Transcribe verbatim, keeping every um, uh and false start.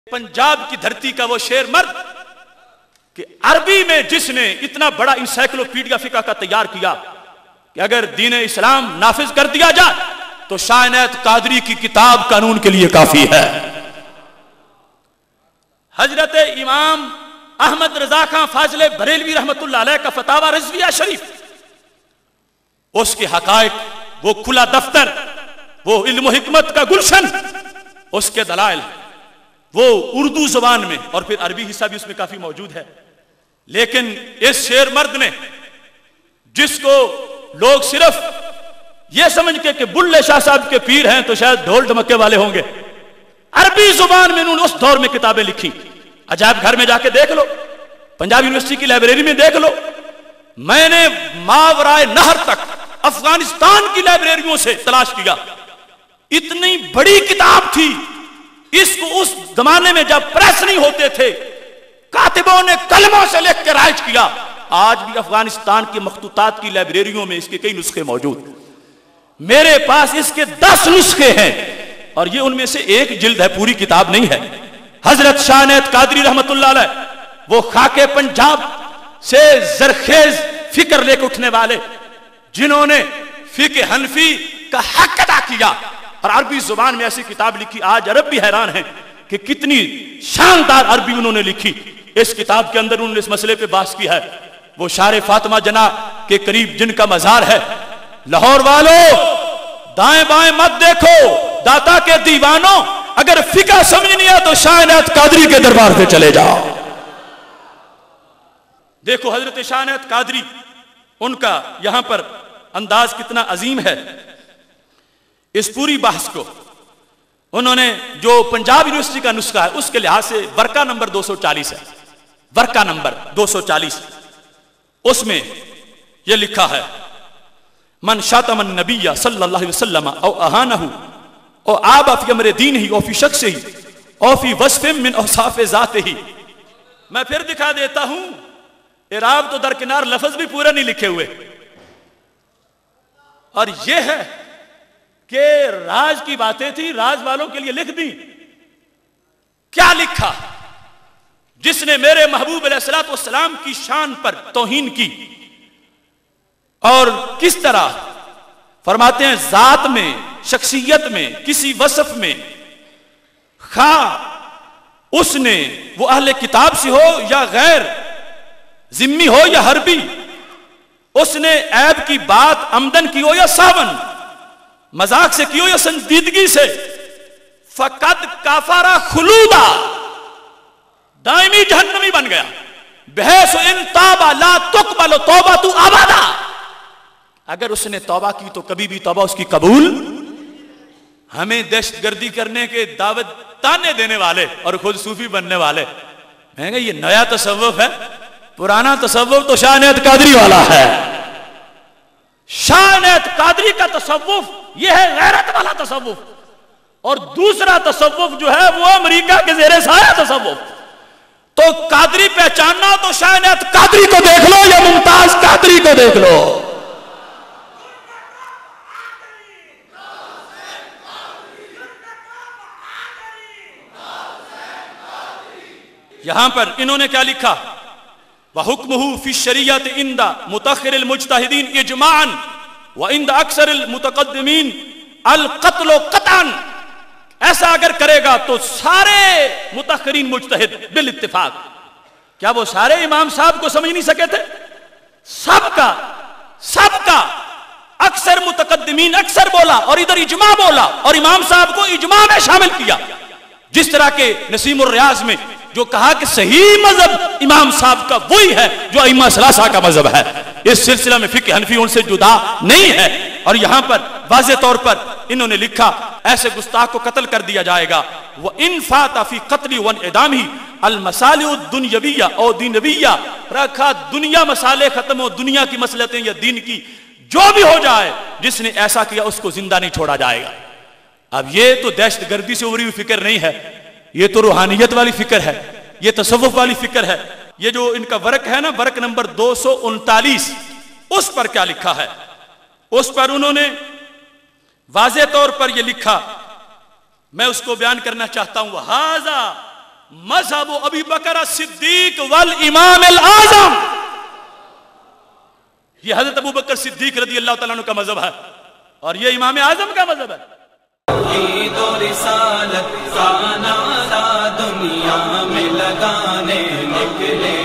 پنجاب کی دھرتی کا وہ شیر مرد کہ عربی میں جس نے اتنا بڑا انسائکلوپیڈیا فقہ کا تیار کیا کہ اگر دین اسلام نافذ کر دیا جائے تو شاہ عنایت قادری کی کتاب قانون کے لیے کافی ہے۔ حضرت امام احمد رضا خان فاضل بریلوی رحمت اللہ علیہ کا فتاوی رضویہ شریف، اس کے حقائق، وہ کھلا دفتر، وہ علم و حکمت کا گلشن، اس کے دلائل وہ اردو زبان میں اور پھر عربی حصہ بھی اس میں کافی موجود ہے۔ لیکن اس شیر مرد نے، جس کو لوگ صرف یہ سمجھ کے کہ بلے شاہ صاحب کے پیر ہیں تو شاید ڈھول ڈھمکے والے ہوں گے، عربی زبان میں انہوں نے اس دور میں کتابیں لکھی۔ عجائب گھر میں جا کے دیکھ لو، پنجاب یونیورسٹی کی لائبریری میں دیکھ لو، میں نے ماورائے نہر تک افغانستان کی لائبریریوں سے تلاش کیا، اتنی بڑی کتاب تھی۔ اس کو اس زمانے میں جب پریس نہیں ہوتے تھے، کاتبوں نے قلموں سے لکھ کے رائج کیا۔ آج بھی افغانستان کی مخطوطات کی لائبریریوں میں اس کے کئی نسخے موجود، میرے پاس اس کے دس نسخے ہیں اور یہ ان میں سے ایک جلد ہے، پوری کتاب نہیں ہے۔ حضرت شاہ عنایت قادری رحمت اللہ علیہ، وہ خاکے پنجاب سے زرخیز فکر لے کے اٹھنے والے، جنہوں نے فقہ حنفی کا حق ادا کیا اور عربی زبان میں ایسی کتاب لکھی۔ آج عرب بھی حیران ہیں کہ کتنی شاندار عربی انہوں نے لکھی۔ اس کتاب کے اندر انہوں نے اس مسئلے پہ بحث کی ہے۔ وہ شار فاطمہ جناح کے قریب جن کا مزار ہے، لاہور والوں دائیں بائیں مت دیکھو، داتا کے دیوانوں، اگر فقہ سمجھنی ہے تو شاہ عنایت قادری کے دربار پہ چلے جاؤ۔ دیکھو حضرت شاہ عنایت قادری، ان کا یہاں پر انداز کتنا عظیم ہے۔ اس پوری بحث کو انہوں نے جو پنجاب یونیورسٹی کا نسخہ ہے اس کے لحاظ سے ورقہ نمبر دو سو چالیس ہے، ورقہ نمبر دو سو چالیس، اس میں یہ لکھا ہے: من شاتم النبی صلی اللہ علیہ وسلم او اہانہ او آب فی امر دین ہی او فی شخص ہی او فی وصف من اوصاف ذات ہی۔ میں پھر دکھا دیتا ہوں، اعراب تو درکنار، لفظ بھی پورا نہیں لکھے ہوئے، اور یہ ہے کہ راز کی باتیں تھی، راز والوں کے لیے لکھ دی۔ کیا لکھا؟ جس نے میرے محبوب علیہ الصلوۃ والسلام کی شان پر توہین کی، اور کس طرح فرماتے ہیں ذات میں، شخصیت میں، کسی وصف میں، خواہ اس نے وہ اہل کتاب سے ہو یا غیر ذمی ہو یا حربی، اس نے عیب کی بات عمدن کی ہو یا ساون، مذاق سے کی ہو یا سنجیدگی سے، فقط کافارا خلودا، دائمی جہنمی بن گیا۔ بحیث ان توبہ لا تقبل توبہ تو ابدا، اگر اس نے توبہ کی تو کبھی بھی توبہ اس کی قبول۔ ہمیں دہشت گردی کرنے کے دعوت تانے دینے والے اور خود صوفی بننے والے، میں کہا یہ نیا تصوف ہے، پرانا تصوف تو شاہ عنایت قادری والا ہے۔ شاہ عنایت قادری کا تصوف یہ ہے غیرت والا تصوف، اور دوسرا تصوف جو ہے وہ امریکہ کے زیر سایہ تصوف۔ تو قادری پہچاننا تو شاہ عنایت قادری کو دیکھ لو یا ممتاز قادری کو دیکھ لو۔ یہاں پر انہوں نے کیا لکھا؟ وَحُكْمُهُ فِي الشَّرِيَّةِ عِنْدَ مُتَأَخِّرِ الْمُجْتَهِدِينَ اِجْمَاعًا وَعِنْدَ أَكْثَرِ الْمُتَقَدِّمِينَ الْقَتْلُ قَطْعًا۔ ایسا اگر کرے گا تو سارے متأخرین مجتہد بالاتفاق، کیا وہ سارے امام صاحب کو سمجھ نہیں سکے تھے؟ سب کا سب کا اکثر متقدمین اکثر بولا اور ادھر اجماع بولا، اور امام صاحب کو اجماع میں شامل کیا۔ جس طرح کے نسیم الریاض میں جو کہا کہ صحیح مذہب امام صاحب کا وہی ہے جو ائمہ ثلاثہ کا مذہب ہے، اس سلسلہ میں فقہ حنفی ان سے جدا نہیں ہے۔ اور یہاں پر واضح طور پر انہوں نے لکھا ایسے گستاخ کو قتل کر دیا جائے گا۔ وَإِن فَاتَ فِي قَتْلِ وَانْعِدَامِهِ الْمَصَالِحُ الدُّنْیَوِیَّةُ او دینویہ، رکھا دنیا مسالے ختم ہو، دنیا کی مصلحتیں یا دین کی جو بھی ہو جائے، جس نے ایسا کیا اس کو زندہ نہیں چھوڑا جائے گا۔ اب یہ تو دہشت گردی سے ابھری ہوئی فکر نہیں ہے، یہ تو روحانیت والی فکر ہے، یہ تصوف والی فکر ہے۔ یہ جو ان کا ورق ہے نا، ورق نمبر دو سو انتالیس، اس پر کیا لکھا ہے؟ اس پر انہوں نے واضح طور پر یہ لکھا، میں اس کو بیان کرنا چاہتا ہوں۔ وَهَذَا مذہب ابی بکر صدیق والامام الاعظم، یہ حضرت ابو بکر صدیق رضی اللہ تعالیٰ عنہ کا مذہب ہے اور یہ امام اعظم کا مذہب ہے۔ توحید و رسالت کا نعرہ دنیا میں لگانے نکلے